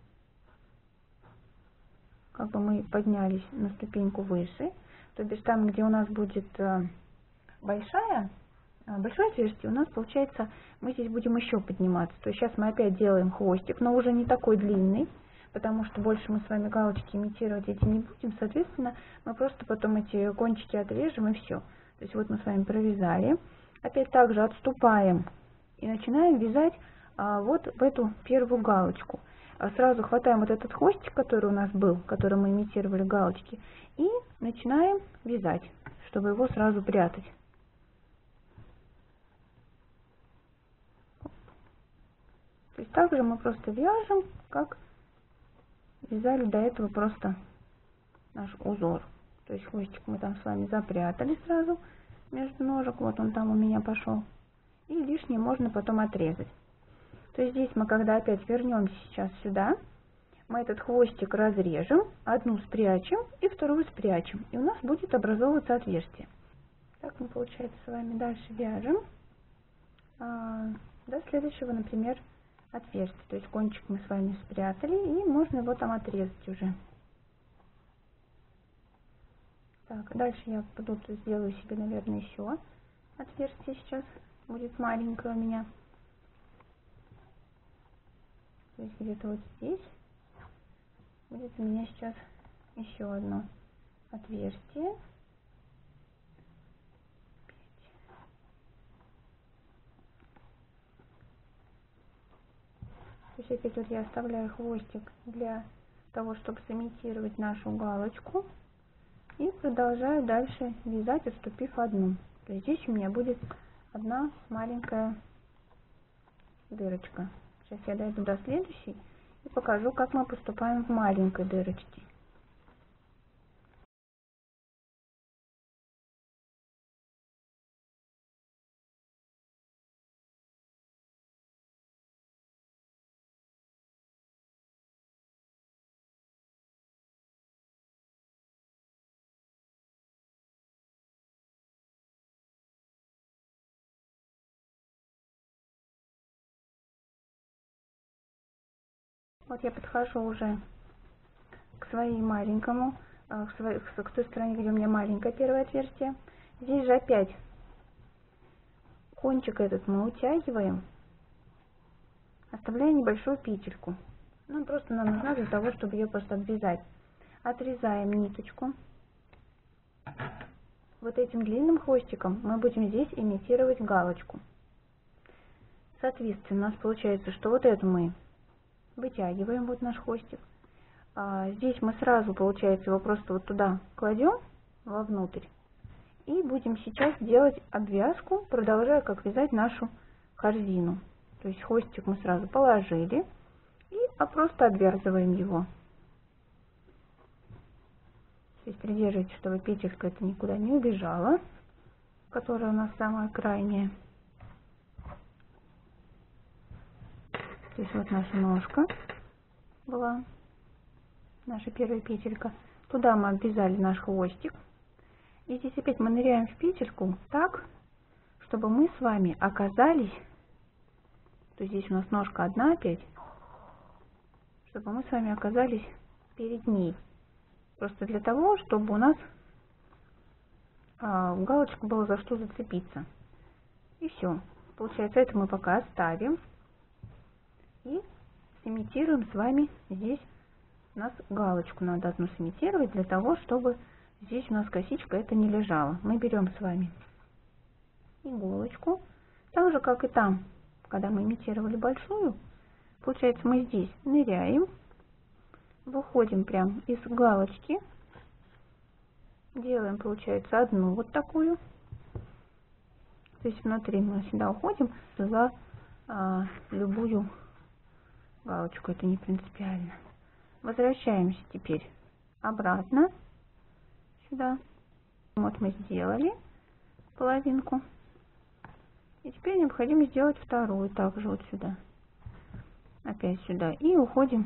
Как бы мы поднялись на ступеньку выше. То бишь там, где у нас будет большое отверстие, у нас получается, мы здесь будем еще подниматься. То есть сейчас мы опять делаем хвостик, но уже не такой длинный, потому что больше мы с вами галочки имитировать эти не будем. Соответственно, мы просто потом эти кончики отрежем и все. То есть вот мы с вами провязали. Опять также отступаем и начинаем вязать вот в эту первую галочку. Сразу хватаем вот этот хвостик, который у нас был, который мы имитировали галочки, и начинаем вязать, чтобы его сразу прятать. То есть также мы просто вяжем, как вязали до этого просто наш узор. То есть хвостик мы там с вами запрятали сразу между ножек, вот он там у меня пошел, и лишнее можно потом отрезать. То есть здесь мы, когда опять вернемся сейчас сюда, мы этот хвостик разрежем, одну спрячем и вторую спрячем. И у нас будет образовываться отверстие. Так мы, получается, с вами дальше вяжем до следующего, например, отверстия. То есть кончик мы с вами спрятали, и можно его там отрезать уже. Так, дальше я тут сделаю себе, наверное, еще отверстие сейчас. Будет маленькое у меня. То есть где-то вот здесь будет у меня сейчас еще одно отверстие. То есть опять вот я оставляю хвостик для того, чтобы сымитировать нашу галочку. И продолжаю дальше вязать, отступив одну. То есть здесь у меня будет одна маленькая дырочка. Сейчас я дойду до следующей и покажу, как мы поступаем в маленькой дырочке. Вот я подхожу уже к своей маленькому, к той стороне, где у меня маленькое первое отверстие. Здесь же опять кончик этот мы утягиваем, оставляя небольшую петельку. Ну, просто нам нужна для того, чтобы ее просто обвязать. Отрезаем ниточку. Вот этим длинным хвостиком мы будем здесь имитировать галочку. Соответственно, у нас получается, что вот эту мы вытягиваем, вот наш хвостик. Здесь мы сразу, получается, его просто вот туда кладем, вовнутрь. И будем сейчас делать обвязку, продолжая как вязать нашу корзину. То есть хвостик мы сразу положили и просто обвязываем его. То есть придерживайте, чтобы петелька это никуда не убежала, которая у нас самая крайняя. То есть вот наша ножка была, наша первая петелька. Туда мы обвязали наш хвостик. И здесь опять мы ныряем в петельку так, чтобы мы с вами оказались, то есть здесь у нас ножка одна опять, чтобы мы с вами оказались перед ней. Просто для того, чтобы у нас в галочку было за что зацепиться. И все. Получается, это мы пока оставим. И сымитируем с вами здесь. У нас галочку надо одну сымитировать для того, чтобы здесь у нас косичка это не лежала. Мы берем с вами иголочку. Так же, как и там, когда мы имитировали большую. Получается, мы здесь ныряем. Выходим прям из галочки. Делаем, получается, одну вот такую. То есть внутри мы сюда уходим за любую галочку. Это не принципиально. Возвращаемся теперь обратно сюда. Вот мы сделали половинку. И теперь необходимо сделать вторую. Также вот сюда. Опять сюда. И уходим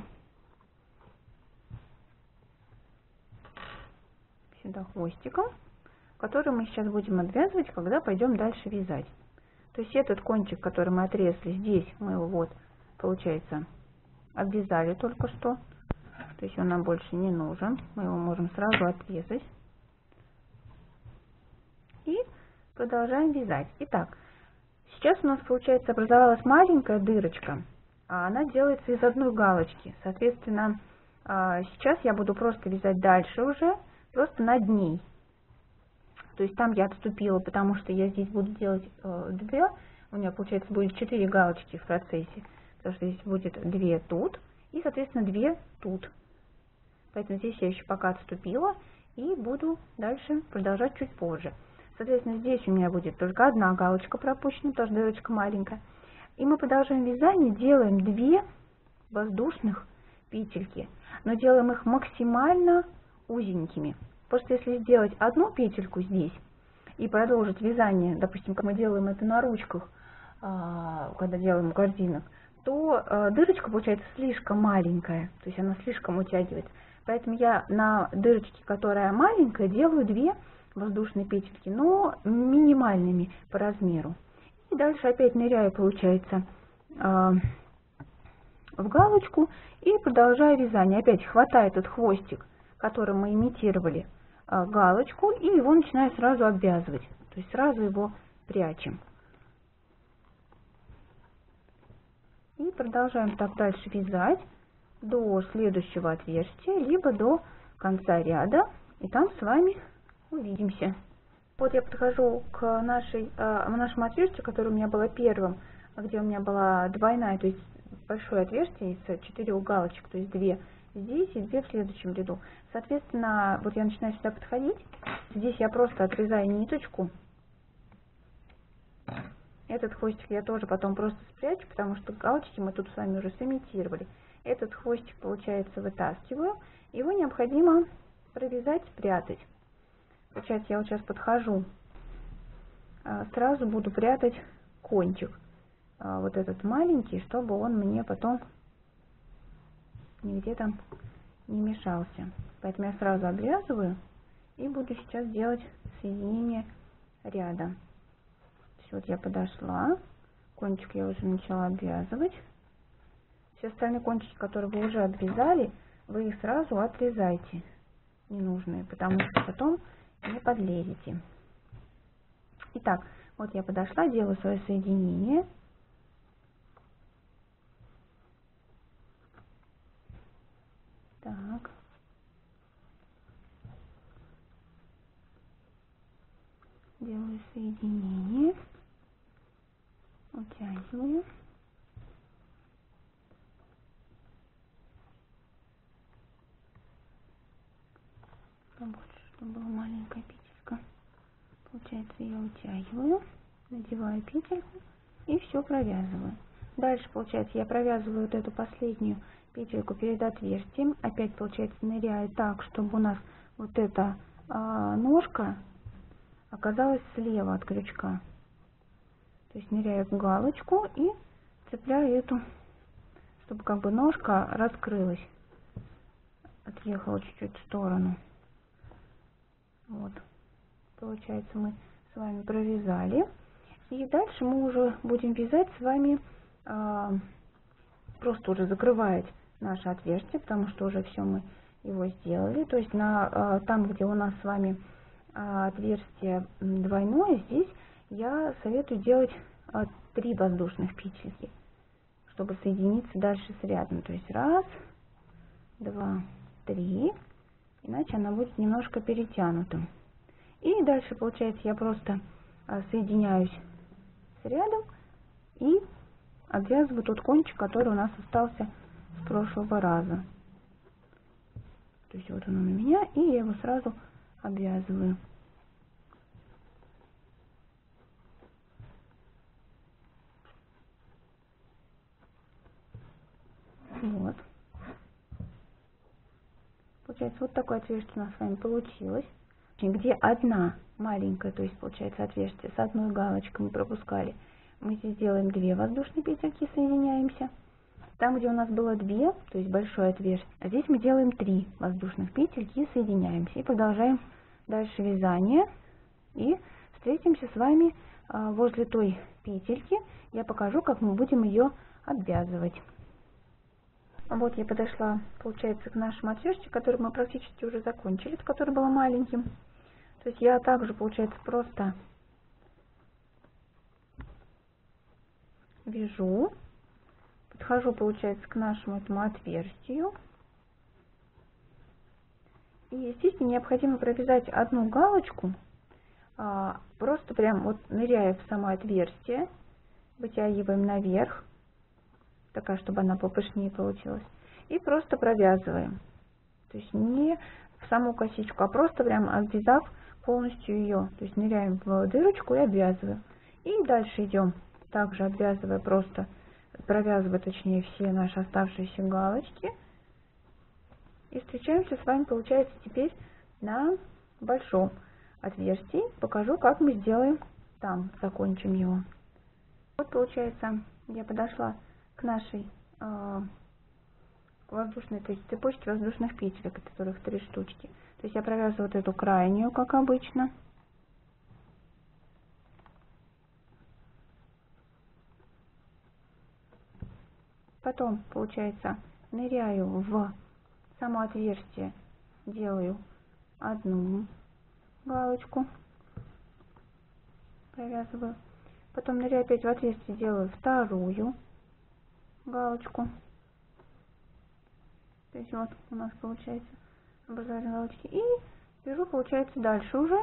сюда хвостиком, который мы сейчас будем обвязывать, когда пойдем дальше вязать. То есть этот кончик, который мы отрезали, здесь мы его вот, получается, обвязали только что. То есть он нам больше не нужен. Мы его можем сразу отрезать. И продолжаем вязать. Итак, сейчас у нас, получается, образовалась маленькая дырочка. А она делается из одной галочки. Соответственно, сейчас я буду просто вязать дальше уже. Просто над ней. То есть там я отступила, потому что я здесь буду делать 2. У меня, получается, будет 4 галочки в процессе. Потому что здесь будет 2 тут и, соответственно, 2 тут. Поэтому здесь я еще пока отступила и буду дальше продолжать чуть позже. Соответственно, здесь у меня будет только одна галочка пропущена, тоже дырочка маленькая. И мы продолжаем вязание, делаем 2 воздушных петельки, но делаем их максимально узенькими. Просто если сделать одну петельку здесь и продолжить вязание, допустим, как мы делаем это на ручках, когда делаем корзинок, то дырочка получается слишком маленькая, то есть она слишком утягивается. Поэтому я на дырочке, которая маленькая, делаю 2 воздушные петельки, но минимальными по размеру. И дальше опять ныряю, получается, в галочку и продолжаю вязание. Опять хватаю этот хвостик, которым мы имитировали галочку, и его начинаю сразу обвязывать. То есть сразу его прячем. И продолжаем так дальше вязать до следующего отверстия, либо до конца ряда. И там с вами увидимся. Вот я подхожу к нашему отверстию, которое у меня было первым, где у меня была двойная, то есть большое отверстие из 4 галочек, то есть 2 здесь и 2 в следующем ряду. Соответственно, вот я начинаю сюда подходить. Здесь я просто отрезаю ниточку. Этот хвостик я тоже потом просто спрячу, потому что галочки мы тут с вами уже сымитировали. Этот хвостик, получается, вытаскиваю. Его необходимо провязать, спрятать. Получается, я вот сейчас подхожу. Сразу буду прятать кончик. Вот этот маленький, чтобы он мне потом нигде там не мешался. Поэтому я сразу обвязываю и буду сейчас делать соединение ряда. Вот я подошла, кончик я уже начала обвязывать. Все остальные кончики, которые вы уже обвязали, вы их сразу отрезайте, ненужные, потому что потом не подлезете. Итак, вот я подошла, делаю свое соединение. Так. Делаю соединение. Утягиваю. Побольше, чтобы была маленькая петелька. Получается, я утягиваю, надеваю петельку и все провязываю. Дальше, получается, я провязываю вот эту последнюю петельку перед отверстием. Опять, получается, ныряю так, чтобы у нас вот эта ножка оказалась слева от крючка. То есть ныряю в галочку и цепляю эту, чтобы как бы ножка раскрылась. Отъехала чуть-чуть в сторону. Вот. Получается, мы с вами провязали. И дальше мы уже будем вязать с вами, просто уже закрывать наше отверстие, потому что уже все мы его сделали. То есть там, где у нас с вами отверстие двойное, здесь я советую делать 3 воздушных петельки, чтобы соединиться дальше с рядом. То есть 1, 2, 3, иначе она будет немножко перетянутым. И дальше, получается, я просто соединяюсь с рядом и обвязываю тот кончик, который у нас остался с прошлого раза. То есть вот он у меня, и я его сразу обвязываю. Вот. Получается, вот такое отверстие у нас с вами получилось, где одна маленькая, то есть получается отверстие с одной галочкой мы пропускали. Мы здесь делаем 2 воздушные петельки, соединяемся. Там, где у нас было 2, то есть большое отверстие, а здесь мы делаем 3 воздушных петельки и соединяемся. И продолжаем дальше вязание. И встретимся с вами возле той петельки. Я покажу, как мы будем ее обвязывать. Вот я подошла, получается, к нашему отверстию, которое мы практически уже закончили, которое было маленьким. То есть я также, получается, просто вяжу, подхожу, получается, к нашему этому отверстию. И здесь мне необходимо провязать одну галочку, просто прям вот ныряя в само отверстие, вытягиваем наверх, такая, чтобы она попышнее получилась, и просто провязываем. То есть не в саму косичку, а просто прям обвязав полностью ее. То есть ныряем в дырочку и обвязываем. И дальше идем, также обвязывая, просто провязывая, точнее, все наши оставшиеся галочки. И встречаемся с вами, получается, теперь на большом отверстии. Покажу, как мы сделаем там, закончим его. Вот, получается, я подошла к нашей воздушной, то есть цепочке воздушных петелек, которых 3 штучки. То есть я провязываю вот эту крайнюю, как обычно. Потом, получается, ныряю в само отверстие, делаю одну галочку, провязываю. Потом ныряю опять в отверстие, делаю вторую галочку. То есть вот у нас получается образование галочки. И вяжу, получается, дальше уже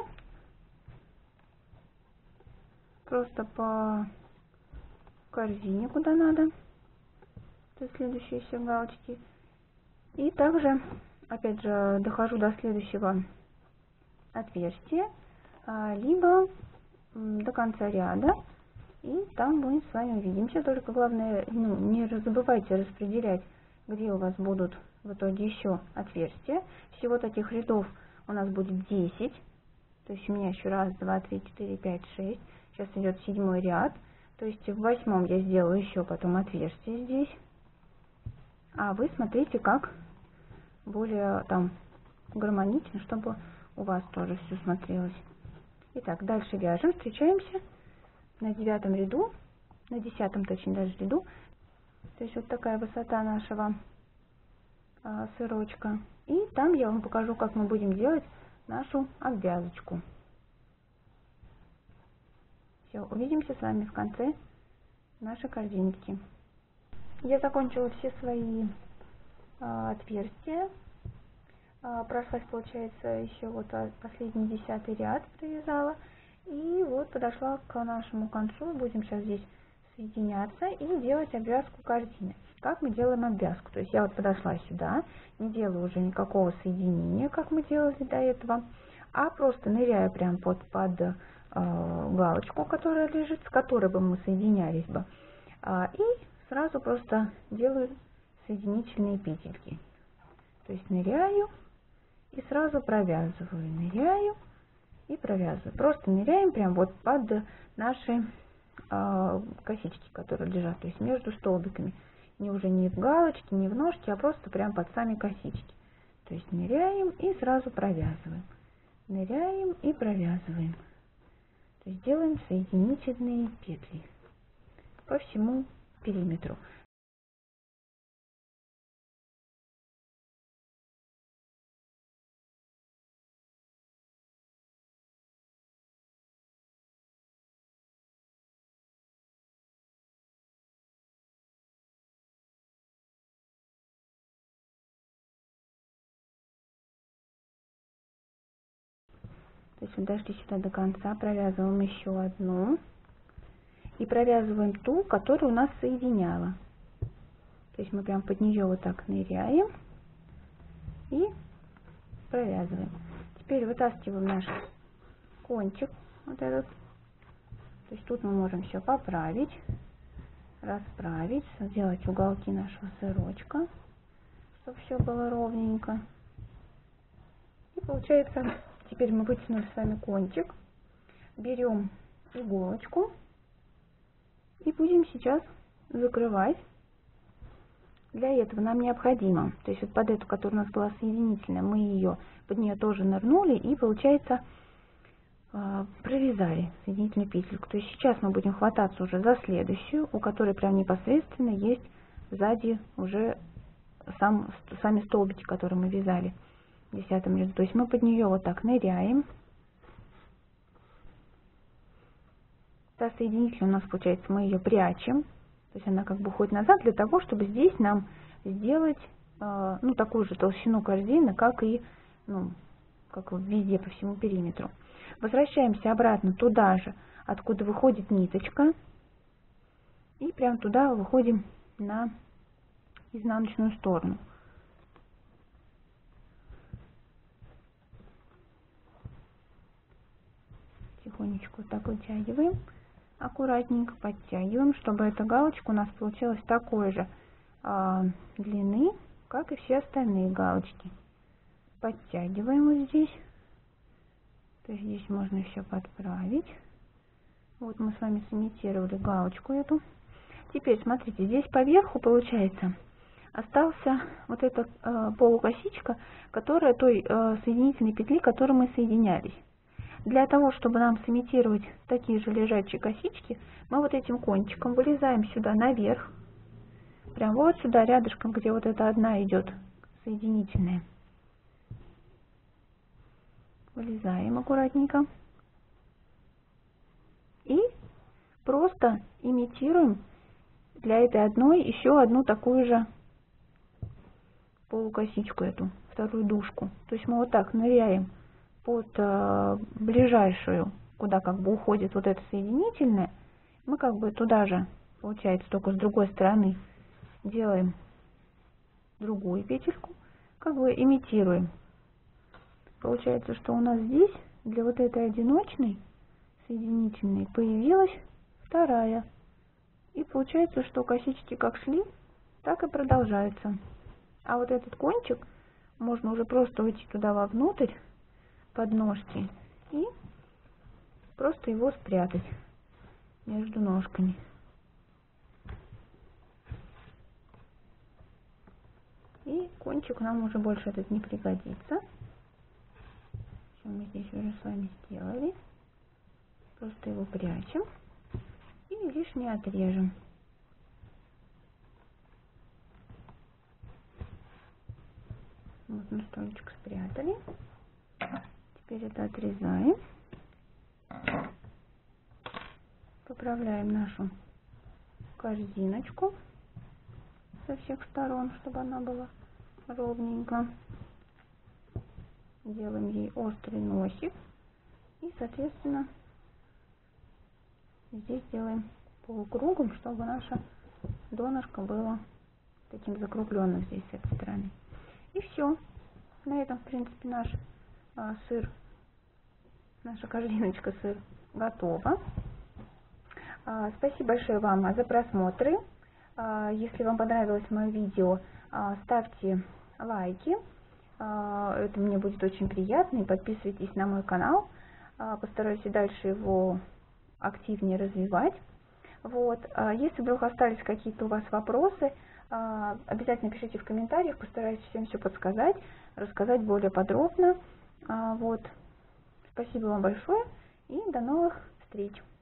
просто по корзине, куда надо. То есть следующие все галочки. И также, опять же, дохожу до следующего отверстия, либо до конца ряда. И там мы с вами увидимся. Только главное, не забывайте распределять, где у вас будут в итоге еще отверстия. Всего таких рядов у нас будет 10. То есть у меня еще 1, 2, 3, 4, 5, 6. Сейчас идет 7-й ряд. То есть в 8-м я сделаю еще потом отверстие здесь. А вы смотрите, как более там гармонично, чтобы у вас тоже все смотрелось. Итак, дальше вяжем, встречаемся на 9-м ряду, на 10-м точнее даже ряду. То есть вот такая высота нашего сырочка. И там я вам покажу, как мы будем делать нашу обвязочку. Все, увидимся с вами в конце нашей корзинки. Я закончила все свои отверстия. Прошлась, получается, еще вот последний 10-й ряд провязала. И вот подошла к нашему концу. Будем сейчас здесь соединяться и делать обвязку корзины. Как мы делаем обвязку? То есть я вот подошла сюда, не делаю уже никакого соединения, как мы делали до этого, а просто ныряю прям под галочку, которая лежит, с которой бы мы соединялись бы. И сразу просто делаю соединительные петельки. То есть ныряю и сразу провязываю, ныряю и провязываю. Просто ныряем прям вот под наши косички, которые лежат, то есть между столбиками. Уже не в галочке, не в ножке, а просто прям под сами косички. То есть ныряем и сразу провязываем. Ныряем и провязываем. То есть делаем соединительные петли по всему периметру. То есть дошли сюда до конца, провязываем еще одну и провязываем ту, которую у нас соединяла. То есть мы прям под нее вот так ныряем и провязываем. Теперь вытаскиваем наш кончик, вот этот. То есть тут мы можем все поправить, расправить, сделать уголки нашего сырочка, чтобы все было ровненько. И получается, теперь мы вытянули с вами кончик, берем иголочку и будем сейчас закрывать. Для этого нам необходимо, то есть вот под эту, которая у нас была соединительная, мы ее, под нее тоже нырнули и, получается, провязали соединительную петельку. То есть сейчас мы будем хвататься уже за следующую, у которой прям непосредственно есть сзади уже сами столбики, которые мы вязали в 10-м ряду. То есть мы под нее вот так ныряем. Та соединительная у нас, получается, мы ее прячем. То есть она как бы уходит назад для того, чтобы здесь нам сделать такую же толщину корзины, как и как везде по всему периметру. Возвращаемся обратно туда же, откуда выходит ниточка. И прям туда выходим на изнаночную сторону. Тихонечко вот так вытягиваем. Аккуратненько подтягиваем, чтобы эта галочка у нас получилась такой же длины, как и все остальные галочки. Подтягиваем вот здесь. То есть здесь можно все подправить. Вот мы с вами сымитировали галочку эту. Теперь смотрите, здесь поверху получается остался вот эта полукосичка, которая той соединительной петли, которой мы соединялись. Для того, чтобы нам сымитировать такие же лежачие косички, мы вот этим кончиком вылезаем сюда наверх, прям вот сюда рядышком, где вот эта одна идет соединительная. Вылезаем аккуратненько. И просто имитируем для этой одной еще одну такую же полукосичку, эту вторую дужку. То есть мы вот так ныряем под ближайшую, куда как бы уходит вот эта соединительная. Мы как бы туда же, получается, только с другой стороны делаем другую петельку, как бы имитируем. Получается, что у нас здесь для вот этой одиночной соединительной появилась вторая. И получается, что косички как шли, так и продолжаются. А вот этот кончик можно уже просто уйти туда вовнутрь, под ножки, и просто его спрятать между ножками. И кончик нам уже больше этот не пригодится. Все мы здесь уже с вами сделали. Просто его прячем и лишнее отрежем. Вот на столечко спрятали. Теперь это отрезаем. Поправляем нашу корзиночку со всех сторон, чтобы она была ровненько. Делаем ей острый носик. И, соответственно, здесь делаем полукругом, чтобы наша донышко было таким закругленным здесь с этой стороны. И все. На этом, в принципе, наш сыр, наша корзиночка сыр готова. Спасибо большое вам за просмотры. Если вам понравилось мое видео, ставьте лайки. Это мне будет очень приятно. И подписывайтесь на мой канал. Постараюсь и дальше его активнее развивать. Вот. Если вдруг остались какие-то у вас вопросы, обязательно пишите в комментариях. Постараюсь всем все подсказать, рассказать более подробно. Вот. Спасибо вам большое и до новых встреч.